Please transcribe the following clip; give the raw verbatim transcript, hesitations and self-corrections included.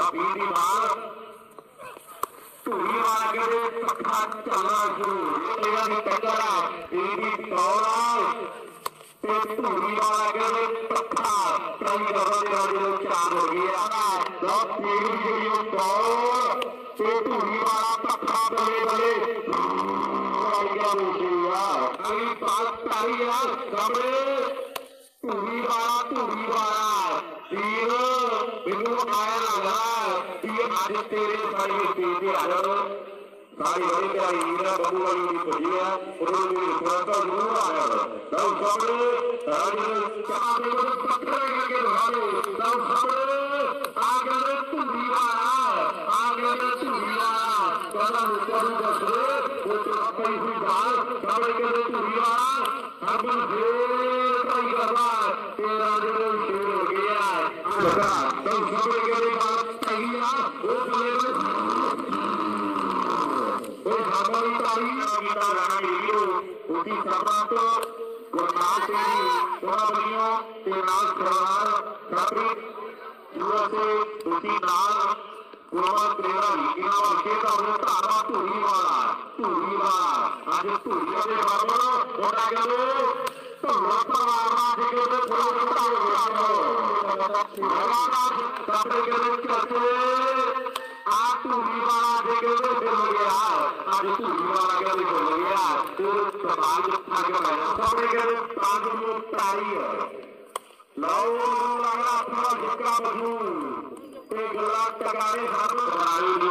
पीली बाल धूरी वाला के पक्का चलना शुरू ये भी टकरा ये भी तौला ते धूरी वाला के पक्का कई दफा जो चार हो गया दस पीली जो तौल ते धूरी वाला पक्का बड़े बड़े अभी बात तारी यार कमरे धूरी वाला धूरी वाला तीर बिनु आया लगा ये आज तेरे सारी तेरे आयो सारी बड़ी क्या हीरा बबू वाली पुजिया उन्होंने थोड़ा सा दूर आया तब सामने सारी चार लोग पकड़े लगे भाले तब सामने आगे धूरी वाला आगे धूरी वाला कदम ऊपर बसरे वो तो अपनी हुई बाल सामने के धूरी वाला अब फिर कई करवा तेरा दिल शुरू हो गया लगा तब सामने के बात सही है वो बोले वो हमारी तारी गीता राणा वीडियो उसी सभा तो गुरनाथ तेरी थोड़ा बनियो तेरा सरदार साथी युवा से उसी नाल गुरवा तेरा इना वाके का वो तारा धूरी वाला धूरी वाला आज धूरी वाले बाबा होना गलो तो लोटा वाला देखो तो थोड़ा थोड़ा हो गया साथी के चलते आ धूरी वाला देखो तो चल गया आज धूरी वाला के चल गया तो सवाल उठा के बैठा सामने के पांच लोग तारी है लो वाला अपना जिक्र बजू एक लाख टकारे हाथ